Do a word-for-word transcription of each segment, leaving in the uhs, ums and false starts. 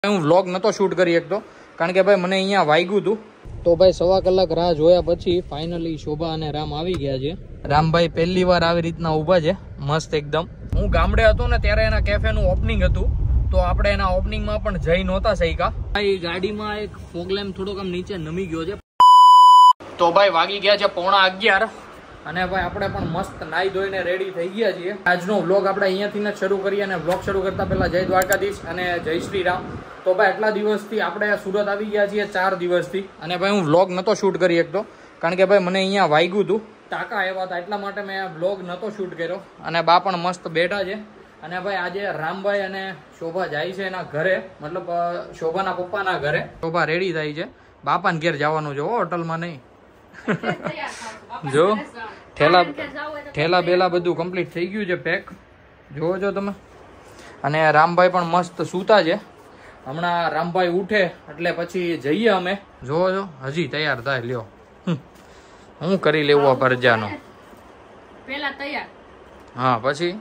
હું વ્લોગ નતો શૂટ કરી શકતો કારણ કે ભાઈ મને અહીંયા વાગ્યું હતું. તો ભાઈ સવા કલાક રાહ જોયા પછી ફાઇનલી શોભા અને રામ આવી ગયા છે. રામભાઈ પહેલી વાર આવી રીતના ઊભા છે મસ્ત એકદમ. હું ગામડે હતો ને ત્યારે એના કેફેનું ઓપનિંગ હતું તો આપણે એના ઓપનિંગમાં પણ જઈ નહોતા શક્યા. ભાઈ ગાડીમાં એક ફોગલેમ થોડોક આમ નીચે નમી ગયો છે. તો ભાઈ વાગી ગયા છે પોણા અગિયાર અને ભાઈ આપણે પણ મસ્ત નાઈ ધોઈને રેડી થઈ ગયા છીએ. આજનો વ્લોગ આપણે અહીંયાથી જ શરૂ કરીએ અને વ્લોગ શરૂ કરતા પહેલા જય દ્વારકાધીશ અને જય શ્રી રામ. તો ભાઈ આટલા દિવસથી આપણે સુરત આવી ગયા છીએ ચાર દિવસથી અને ભાઈ હું વ્લોગ નતો શૂટ કરી શકતો કારણ કે ભાઈ મને અહીંયા વાગ્યું હતું ટાંકા આવ્યા હતા એટલા માટે મેં વ્લોગ નતો શૂટ કર્યો. અને બા પણ મસ્ત બેઠા છે અને ભાઈ આજે રામભાઈ અને શોભા જાય છે એના ઘરે, મતલબ શોભાના પપ્પાના ઘરે. શોભા રેડી થાય છે, બાપાને ઘેર જવાનું છે હોટલમાં નહીં. જો ઠેલા ઠેલા બેલા બધું કમ્પ્લીટ થઈ ગયું છે પેક, જોવો છો તમે. અને રામભાઈ પણ મસ્ત સૂતા છે. હમણાં રામભાઈ ઉઠે એટલે પછી જઈએ અમે. જોવો છો હજી તૈયાર થાય. લ્યો હું કરી લેવું આ પરજાનો પેલા તૈયાર, હા પછી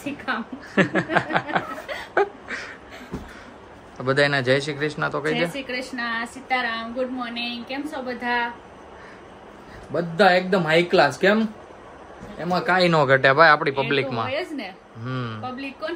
બધાને જય શ્રી કૃષ્ણ તો કહી દે. જય શ્રી કૃષ્ણ, સીતારામ, ગુડ મોર્નિંગ. કેમ છો બધા? બધા એકદમ હાઈ ક્લાસ. કેમ? એમાં કાઈ નો ઘટે ભાઈ આપણી પબ્લિક માં. હમ પબ્લિક કોણ?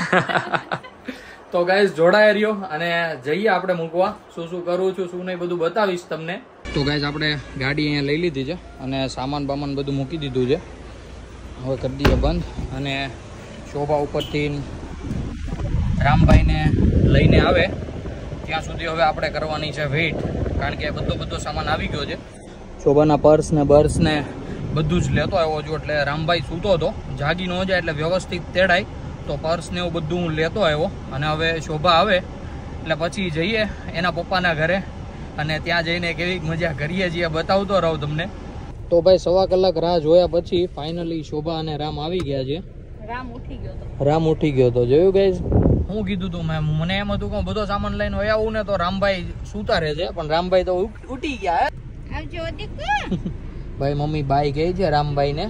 તો ગાઈસ જોડાય રહ્યો અને જઈએ આપણે મૂકવા. શું શું કરું છું શું નહીં બધું બતાવીશ તમને. તો ગાઈસ આપણે ગાડી અહીંયા લઈ લીધી છે અને સામાન બામાન બધું મૂકી દીધું છે. હવે કરી દઈએ બંધ અને શોભા ઉપરથી રામભાઈને લઈને આવે ત્યાં સુધી હવે આપણે કરવાની છે વેઇટ, કારણ કે બધો બધો સામાન આવી ગયો છે. શોભાના પર્સ ને બર્સ ને બધું જ લેતો આવ્યો છું એટલે રામભાઈ સૂતો હતો, જાગી ન જાય એટલે વ્યવસ્થિત તેડાય તો પર્સ ને એવું બધું હું લેતો આવ્યો. અને હવે શોભા આવે એટલે પછી જઈએ એના પપ્પાના ઘરે અને ત્યાં જઈને કેવી મજા કરીએ છીએ બતાવતો રહું તમને. તો ભાઈ સવા કલાક રાહ જોયા પછી ફાઇનલી શોભા અને રામ આવી ગયા છે. રામ ઉઠી ગયો તો રામ ઉઠી ગયો તો જોયું ગાઈસ. હું કીધું તું મેં, મને એમ હતું કે બધો સામાન લઈને હોય આવું ને તો રામભાઈ સૂતા રહે છે, પણ રામભાઈ તો ઉઠી ગયા. આવજો દીકરા. ભાઈ મમ્મી બાઈ કહે છે રામભાઈ ને.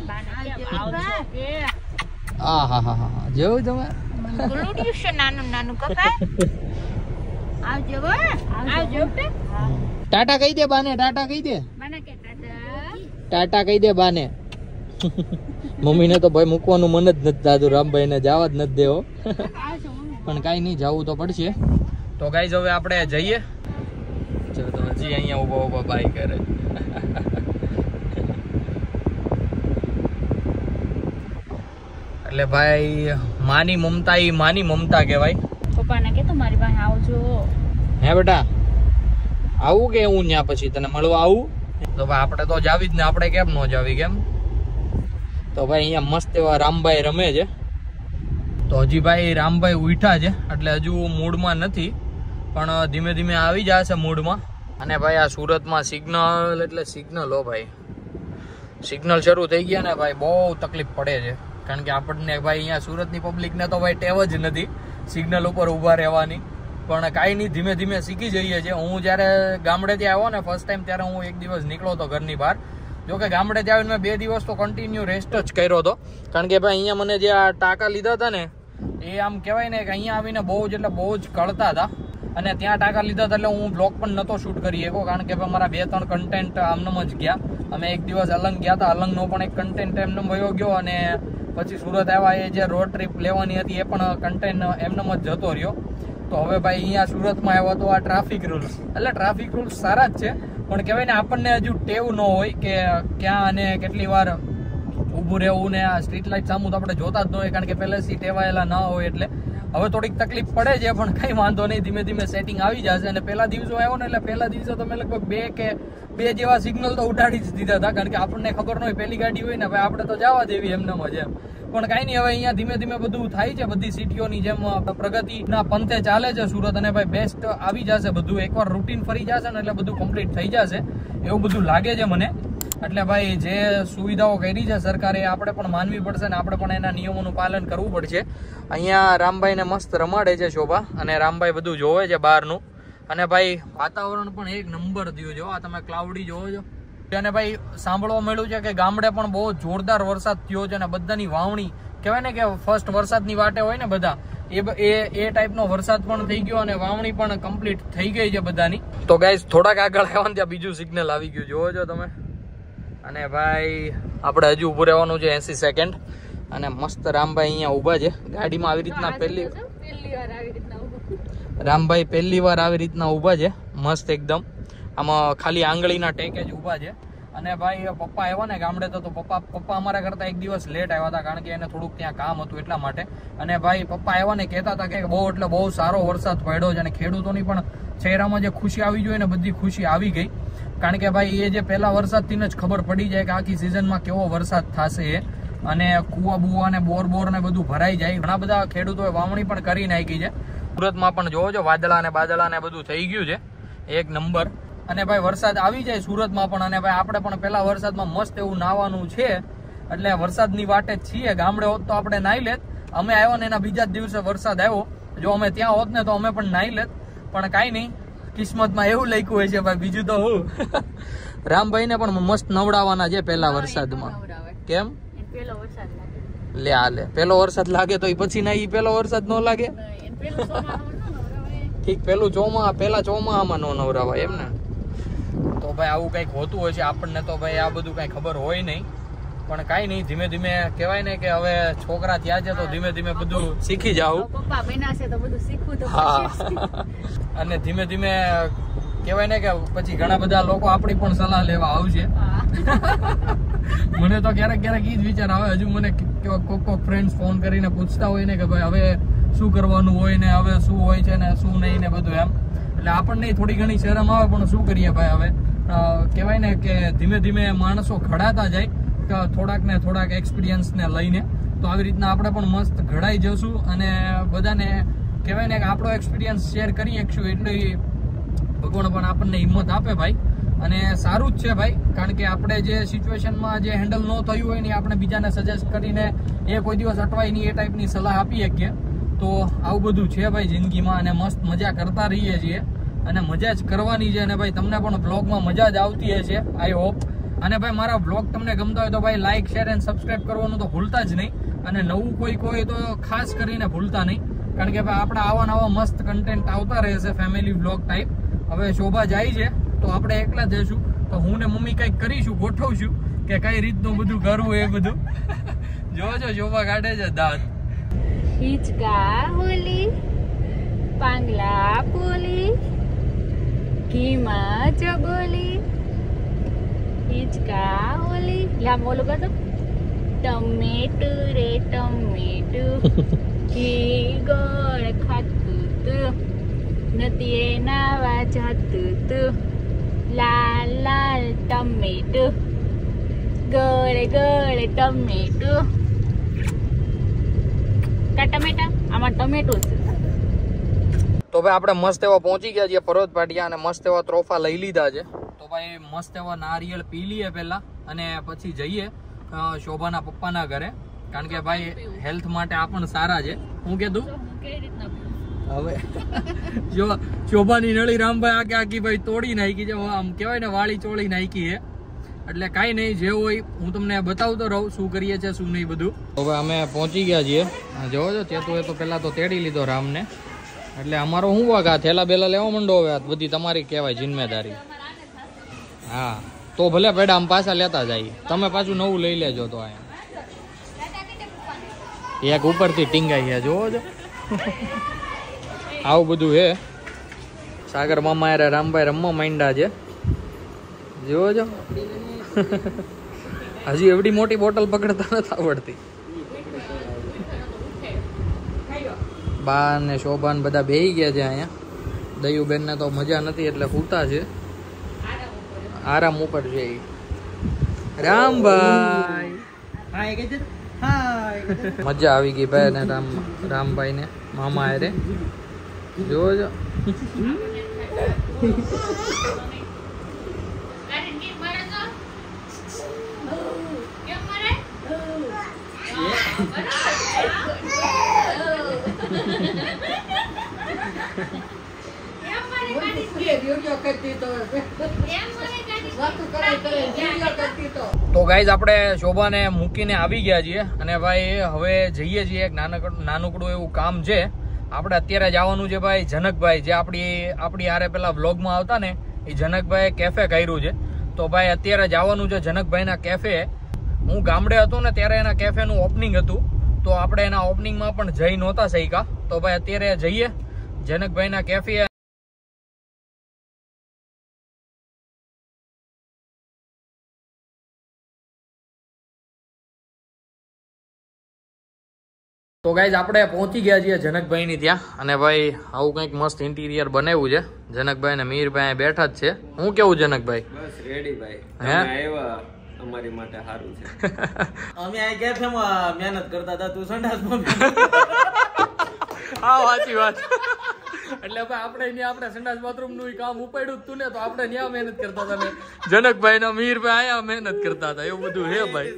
હા હા હા હા જોયું તમે નાનું નાનું કપા. આવજો આવજો ટાટા કહી દે બાને, ટાટા કહી દે, મને કે ટાટા ટાટા કહી દે બાને. મમ્મી ને તો ભાઈ મૂકવાનું મન જ નથી થતું, રામભાઈ ને જવા જ નથી દેવો, પણ કઈ નહીં જવું તો પડશે. તો ગાઈસ હવે આપણે જઈએ. હજી અહીંયા ઉભા ઉભા બાઈ કરે. એટલે ભાઈ માની મમતા ઈ માની મમતા કહેવાય. પપ્પાને કે તો મારી પાસે આવજો. હે બેટા આવું કે હું ત્યાં પછી તને મળવા આવું? તો ભાઈ આપણે તો જાવી જ ને, આપણે કેમ ન જાવી કેમ? તો ભાઈ અહીંયા મસ્ત એવા રામભાઈ રમે છે. તો હજી ભાઈ રામભાઈ ઉઠ્યા છે એટલે હજુ મૂડમાં નથી, પણ ધીમે ધીમે આવી જશે મૂડમાં. અને ભાઈ આ સુરતમાં સિગ્નલ એટલે સિગ્નલ હો ભાઈ, સિગ્નલ શરૂ થઈ ગયા ને ભાઈ બહુ તકલીફ પડે છે, કારણ કે આપણને ભાઈ અહીંયા સુરતની પબ્લિકને તો ભાઈ ટેવ જ નથી સિગ્નલ ઉપર ઊભા રહેવાની. પણ કાંઈ નહીં, ધીમે ધીમે શીખી જઈએ છીએ. હું જ્યારે ગામડેથી આવ્યો ને ફર્સ્ટ ટાઈમ ત્યારે હું એક દિવસ નીકળ્યો હતો ઘરની બહાર. જો કે ગામડેથી આવીને મેં બે દિવસ તો કન્ટિન્યુ રેસ્ટ જ કર્યો હતો, કારણ કે ભાઈ અહીંયા મને જે આ ટાંકા લીધા હતા ને એ આમ કહેવાય ને કે અહીંયા આવીને બહુ જ એટલે બહુ જ કળતા હતા. અને ત્યાં ટાંકા લીધા હતા એટલે હું બ્લોગ પણ નહોતો શૂટ કરી શકો, કારણ કે ભાઈ મારા બે ત્રણ કન્ટેન્ટ આમનામ જ ગયા. અમે એક દિવસ અલંગ ગયા હતા, અલંગનો પણ એક કન્ટેન્ટ એમને વયો ગયો અને પછી સુરત આવ્યા એ જે રોડ ટ્રીપ લેવાની હતી એ પણ કન્ટેન્ટ એમનેમ જ જતો રહ્યો. તો હવે ભાઈ અહીંયા સુરતમાં આવ્યા તો આ ટ્રાફિક રૂલ્સ, એટલે ટ્રાફિક રૂલ્સ સારા જ છે, પણ કહેવાય ને આપણને હજુ ટેવ ન હોય કે ક્યાં અને કેટલી વાર ઊભું રહેવું ને આ સ્ટ્રીટ લાઇટ સામું તો આપણે જોતા જ ન હોય, કારણ કે પહેલેથી ટેવાયેલા ના હોય. એટલે હવે થોડીક તકલીફ પડે છે, પણ કંઈ વાંધો નહીં, ધીમે ધીમે સેટિંગ આવી જશે. અને પહેલા દિવસો આવ્યો ને એટલે પહેલા દિવસે તો મેં લગભગ બે કે બે જેવા સિગ્નલ તો ઉડાડી જ દીધા હતા, કારણ કે આપણને ખબર ન હોય પહેલી ગાડી હોય ને ભાઈ આપણે તો જવા દેવી એમનેમ જ એમ. પણ કાંઈ નહીં, હવે અહીંયા ધીમે ધીમે બધું થાય છે, બધી સિટીઓની જેમ પ્રગતિના પંથે ચાલે છે સુરત. અને ભાઈ બેસ્ટ આવી જશે બધું, એકવાર રૂટીન ફરી જશે ને એટલે બધું કમ્પ્લીટ થઈ જશે એવું બધું લાગે છે મને. એટલે ભાઈ જે સુવિધાઓ કરી છે સરકારે એ આપણે પણ માનવી પડશે ને આપણે પણ એના નિયમોનું પાલન કરવું પડશે. અહીંયા રામભાઈને મસ્ત રમાડે છે શોભા અને રામભાઈ બધું જોવે છે બહારનું. અને ભાઈ વાતાવરણ પણ એક નંબર થયું છે, આ તમે ક્લાઉડી જોવો છો. અને ભાઈ સાંભળવા મળ્યું છે કે ગામડે પણ બહુ જોરદાર વરસાદ થયો છે અને બધાની વાવણી કહેવાય ને કે ફર્સ્ટ વરસાદની વાટે હોય ને બધા, એ એ એ ટાઈપનો વરસાદ પણ થઈ ગયો અને વાવણી પણ કમ્પ્લીટ થઈ ગઈ છે બધાની. તો ગાઈસ થોડાક આગળ આવ્યા ત્યાં બીજું સિગ્નલ આવી ગયું, જોવો છો તમે. અને ભાઈ આપણે હજુ ઉભું રહેવાનું છે એસી સેકન્ડ. અને મસ્ત રામભાઈ અહીંયા ઊભા છે ગાડીમાં આવી રીતના. પહેલી રામભાઈ પહેલી વાર આવી રીતના ઊભા છે મસ્ત એકદમ. આમાં ખાલી આંગળીના ટેકે જ ઊભા છે. અને ભાઈ પપ્પા આવ્યા ને ગામડે તો પપ્પા પપ્પા અમારા કરતા એક દિવસ લેટ આવ્યા હતા, કારણ કે એને થોડુંક ત્યાં કામ હતું એટલા માટે. અને ભાઈ પપ્પા આવ્યા ને કહેતા હતા કે બહુ એટલે બહુ સારો વરસાદ પડ્યો છે અને ખેડૂતોની પણ ચહેરામાં જે ખુશી આવી જોઈએ ને બધી ખુશી આવી ગઈ. કારણ કે ભાઈ એ જે પહેલા વરસાદથી જ ખબર પડી જાય કે આખી સિઝનમાં કેવો વરસાદ થશે. અને કુવા બુવા ને બોર બોર ને બધું ભરાઈ જાય. ઘણા બધા ખેડૂતોએ વાવણી પણ કરી નાખી છે. સુરતમાં પણ જોવો છો વાદળા ને બાદળા ને બધું થઈ ગયું છે એક નંબર. અને ભાઈ વરસાદ આવી જાય સુરતમાં પણ. અને ભાઈ આપણે પણ પેલા વરસાદમાં મસ્ત એવું નાવાનું છે, એટલે વરસાદની વાટે જ છીએ. ગામડે હોત તો આપણે નાહી લેત. અમે આવ્યા ને એના બીજા જ દિવસે વરસાદ આવ્યો. જો અમે ત્યાં હોત ને તો અમે પણ નાહી લેત, પણ કાંઈ નહીં, કિસ્મતમાં એવું લખ્યું હોય છે ભાઈ. બીજું તો હું રામભાઈ ને પણ મસ્ત નવડાવવાના છે પેલા વરસાદમાં. કેમ લે આ લે પેલો વરસાદ લાગે તો પછી ના ઈ પેલો વરસાદ ન લાગે. ઠીક પેલું ચોમા પેલા ચોમાહામાં નો નવરાવાય એમ ને. તો ભાઈ આવું કઈક હોતું હોય છે. આપણને તો ભાઈ આ બધું કઈ ખબર હોય નહીં, પણ કઈ નહીં, ધીમે ધીમે કહેવાય ને કે હવે છોકરા થયા છે તો ધીમે ધીમે બધું શીખી જાવ. હા, અને ધીમે ધીમે કહેવાય ને કે પછી ઘણા બધા લોકો આપણી પણ સલાહ લેવા આવશે. મને તો ક્યારેક ક્યારેક ઈ જ વિચાર આવે. હજુ મને કોક કોક ફ્રેન્ડ્સ ફોન કરીને પૂછતા હોય ને કે ભાઈ હવે શું કરવાનું હોય ને હવે શું હોય છે ને શું નહીં ને બધું એમ. એટલે આપણને થોડી ઘણી શરમ આવે, પણ શું કરીએ ભાઈ. હવે કહેવાય ને કે ધીમે ધીમે માણસો ઘડાતા જાય થોડાક ને થોડાક એક્સપિરિયન્સ ને લઈને. તો આવી રીતના આપણે પણ મસ્ત ઘડાઈ જશું અને બધાને કહેવાય ને કે આપણો એક્સપિરિયન્સ શેર કરી શકશું. એટલે ભગવાન પણ આપણને હિંમત આપે ભાઈ. અને સારું જ છે ભાઈ, કારણ કે આપણે જે સિચ્યુએશનમાં જે હેન્ડલ ન થયું હોય ને આપણે બીજાને સજેસ્ટ કરીને એ કોઈ દિવસ અટવાય નહીં એ ટાઈપની સલાહ આપી શકીએ. તો આવું બધું છે ભાઈ જિંદગીમાં. અને મસ્ત મજા કરતા રહીએ છીએ અને મજા જ કરવાની છે. અને ભાઈ તમને પણ બ્લોગમાં મજા જ આવતી હશે આઈ હોપ. અને ભાઈ મારા બ્લોગ તમને ગમતા હોય તો ભાઈ લાઈક શેર એન્ડ સબસ્ક્રાઈબ કરવાનું તો ભૂલતા જ નહીં. અને નવું કોઈ કોઈ તો ખાસ કરીને ભૂલતા નહીં, કારણ કે ભાઈ આપણા આવા નવા મસ્ત કન્ટેન્ટ આવતા રહેશે ફેમિલી બ્લોગ ટાઈપ. હવે શોભા જાય છે તો આપણે એકલા જઈશું, તો હું ને મમ્મી કંઈક કરીશું, ગોઠવશું કે કઈ રીતનું બધું કરવું એ બધું. જોજો શોભા કાઢે છે દાંત. હિચકા હોલી પાંગલા પોલી ઘીમાં ચબોલી હિચકા હોલી. લા મોલું કર દો. ટમેટુ રે ટમેટુ ઘી ગોળ ખાતું તું નદીએ નાવા જાતું તું. લાલ લાલ ટમેટુ ગોળ ગોળ ટમેટુ. કા ટમેટા આમાં ટમેટું છે. તો ભાઈ આપણે મસ્ત એવા પહોંચી ગયા છીએ પર્વત પાટિયા અને મસ્ત એવા ત્રોફા લઈ લીધા છે. તો ભાઈ મસ્ત એવા નારિયેળ પી લઈએ પેલા અને પછી જઈએ શોભાના પપ્પાના ઘરે, કારણ કે ભાઈ હેલ્થ માટે આ પણ સારા છે. હું કીધું હવે જો શોભાની નળી રામભાઈ આખી આખી ભાઈ તોડી નાખી છે. આમ કહેવાય ને વાળી ચોળી નાખી છે. એટલે કાંઈ નહીં, જે હોય હું તમને બતાવતો રહું શું કરીએ છીએ શું નહીં બધું. હવે અમે પહોંચી ગયા છીએ. જોવો છો ચેતુએ તો પહેલાં તો તેડી લીધો રામને. એટલે અમારો શું વાગ આ થેલા બેલા લેવા માંડો હવે. બધી તમારી કહેવાય જિમ્મેદારી. હા તો ભલે પેડા આમ પાછા લેતા જાય. તમે પાછું નવું લઈ લેજો. તો અહીંયા એક ઉપરથી ટીંગાઈ ગયા જોવો છો. આવું બધું હે. સાગર મામા યાર રામભાઈ રમવા માંડ્યા છે, જોવો છો. હજી એવડી મોટી બોટલ પકડતા નથી આવડતી. બા ને શોભા ને બધા બેહી ગયા છે અહીંયા. દયુબેન ને તો મજા નથી એટલે સૂતા છે, આરામ ઉપર છે. રામભાઈ મજા આવી ગઈ ભાઈ ને રામ રામભાઈ ને મામા હારે. જોવો છો તો ગાઈઝ આપણે શોભાને મૂકીને આવી ગયા છીએ અને ભાઈ હવે જઈએ છીએ એક નાનકડું નાનકડું એવું કામ છે. આપણે અત્યારે જવાનું છે ભાઈ જનકભાઈ, જે આપણી આપણી હારે પેલા વ્લોગમાં આવતા ને એ જનકભાઈ કેફે કર્યું છે. તો ભાઈ અત્યારે જવાનું છે જનકભાઈના કેફે. હું ગામડે હતો ને ત્યારે એના કેફેનું ઓપનિંગ હતું, તો આપણે એના ઓપનિંગમાં પણ જઈ નહોતા શક્યા. તો ભાઈ અત્યારે જઈએ જનકભાઈના કેફે. તો ગાઈઝ આપણે પહોંચી ગયા છીએ જનકભાઈની ત્યાં અને ભાઈ આવું કંઈક મસ્ત ઇન્ટિરિયર બનાવ્યું છે. જનકભાઈ ને મીરભાઈ બેઠા જ છે. હું કેવું જનકભાઈ? બસ રેડી ભાઈ. હે આવ્યા અમારી માટે સારું છે. અમે આ કેફેમાં મહેનત કરતા હતા, તું સંડાસમાં. હા સાચી વાત. એટલે ભાઈ આપણે ત્યાં આપણે સંડાસ બાથરૂમ નું કામ ઉપાડ્યું તું ને, તો આપણે ત્યાં મહેનત કરતા હતા ને જનકભાઈ ના મીરભાઈ આયા મહેનત કરતા હતા. એવું બધું હે ભાઈ.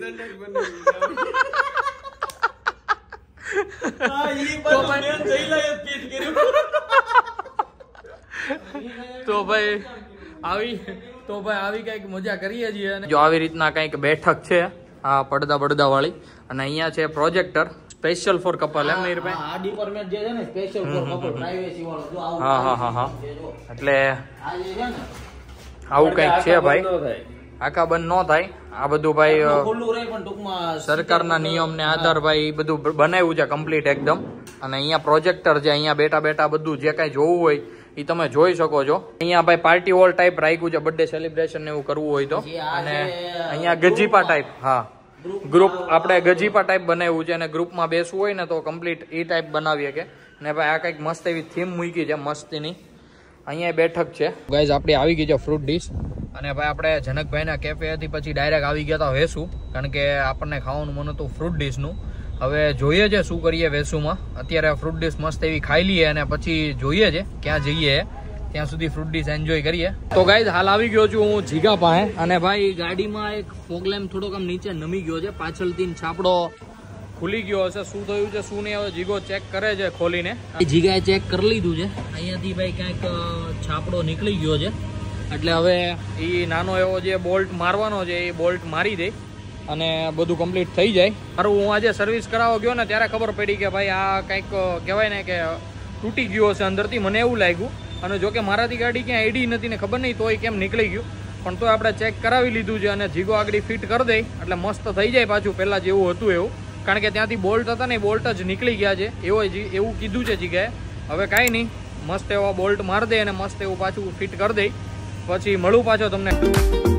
તો ભાઈ આવી તો ભાઈ આવી કઈક મજા કરીએ છીએ. જો આવી રીતના કઈક બેઠક છે આ પડદા પડદા વાળી, અને અહીંયા છે પ્રોજેક્ટર સ્પેશિયલ ફોર કપલ. એમ મીરભાઈ આ ડિપાર્ટમેન્ટ જે છે ને સ્પેશિયલ ફોર કપલ પ્રાઇવેસી વાળો. જો આવું હા હા હા હા એટલે આ જે છે ને આવું કઈક છે ભાઈ. આખા બંધ ન થાય આ બધું ભાઈ ખુલ્લું રહે પણ ટૂંકમાં સરકારના નિયમ ને આધાર ભાઈ બધું બનાવ્યું છે કમ્પ્લીટ એકદમ. અને અહીંયા પ્રોજેક્ટર છે, અહીંયા બેઠા બેઠા બધું જે કઈ જોવું હોય એ તમે જોઈ શકો છો. અહીંયા ભાઈ પાર્ટી હોલ ટાઈપ રાખ્યું છે, બર્થડે સેલિબ્રેશન ને એવું કરવું હોય તો. અને અહીંયા ગજીપા ટાઈપ, હા ગ્રુપ આપણે ગજીપા ટાઈપ બનાવ્યું છે, અને ગ્રુપમાં બેસવું હોય ને તો કમ્પ્લીટ એ ટાઈપ બનાવીએ કે. ને ભાઈ આ કંઈક મસ્ત એવી થીમ મૂકી છે મસ્તીની. અહીંયા બેઠક છે ગાઈઝ. આપણી આવી ગઈ છે ફ્રૂટ ડીશ. અને ભાઈ આપણે જનકભાઈના કેફે હતી પછી ડાયરેક્ટ આવી ગયા હતા વેસુ, કારણ કે આપણને ખાવાનું મન હતું ફ્રૂટ ડીશનું. હવે જોઈએ છે શું કરીએ વેસુમાં. અત્યારે ફ્રૂટ ડીશ મસ્ત એવી ખાઈ લઈએ અને પછી જોઈએ છે ક્યાં જઈએ. ત્યાં સુધી ફ્રૂટ ડીશ એન્જોય કરીએ. તો ગાઈઝ હાલ આવી ગયો છું હું જીગા પાસે. અને ભાઈ ગાડીમાં એક ફોગલેમ થોડોક આમ નીચે નમી ગયો છે, પાછળથી છાપડો ખુલી ગયો હશે. શું થયું છે શું નહીં હવે જીગો ચેક કરે છે ખોલીને. જીગાએ ચેક કરી લીધું છે. અહીંયાથી ભાઈ ક્યાંક છાપડો નીકળી ગયો છે, એટલે હવે એ નાનો એવો જે બોલ્ટ મારવાનો છે એ બોલ્ટ મારી દે અને બધું કમ્પ્લીટ થઈ જાય. મારું હું આજે સર્વિસ કરાવવા ગયો ને ત્યારે ખબર પડી કે ભાઈ આ કંઈક કહેવાય ને કે તૂટી ગયું હશે અંદરથી, મને એવું લાગ્યું. અને જો કે મારાથી ગાડી ક્યાં એડી નથી ને ખબર નહીં તોય કેમ નીકળી ગયું, પણ તો આપણે ચેક કરાવી લીધું છે. અને જીગો આગળ ફિટ કરી દે એટલે મસ્ત થઈ જાય પાછું પહેલાં જેવું હતું એવું. કારણ કે ત્યાંથી બોલ્ટ હતા ને બોલ્ટ જ નીકળી ગયા છે એવો એવું કીધું છે જીગાએ. હવે કાંઈ નહીં, મસ્ત એવો બોલ્ટ મારી દે અને મસ્ત એવું પાછું ફિટ કરી દે. પછી મળું પાછો તમને.